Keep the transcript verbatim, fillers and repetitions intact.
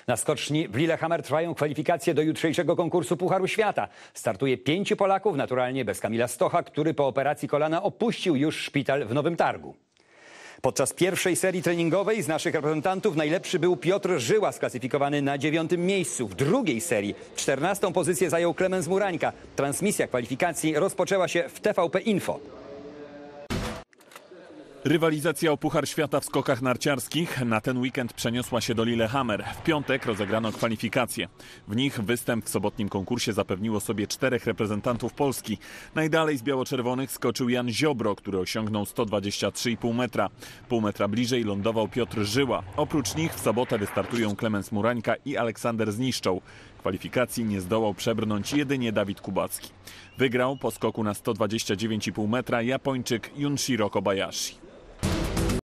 Na skoczni w Lillehammer trwają kwalifikacje do jutrzejszego konkursu Pucharu Świata. Startuje pięciu Polaków, naturalnie bez Kamila Stocha, który po operacji kolana opuścił już szpital w Nowym Targu. Podczas pierwszej serii treningowej z naszych reprezentantów najlepszy był Piotr Żyła, sklasyfikowany na dziewiątym miejscu. W drugiej serii czternastą pozycję zajął Klemens Murańka. Transmisja kwalifikacji rozpoczęła się w T V P Info. Rywalizacja o Puchar Świata w skokach narciarskich na ten weekend przeniosła się do Lillehammer. W piątek rozegrano kwalifikacje. W nich występ w sobotnim konkursie zapewniło sobie czterech reprezentantów Polski. Najdalej z biało-czerwonych skoczył Jan Ziobro, który osiągnął sto dwadzieścia trzy i pół metra. Pół metra bliżej lądował Piotr Żyła. Oprócz nich w sobotę wystartują Klemens Murańka i Aleksander Zniszczoł. Kwalifikacji nie zdołał przebrnąć jedynie Dawid Kubacki. Wygrał po skoku na sto dwadzieścia dziewięć i pół metra Japończyk Junshiro Kobayashi.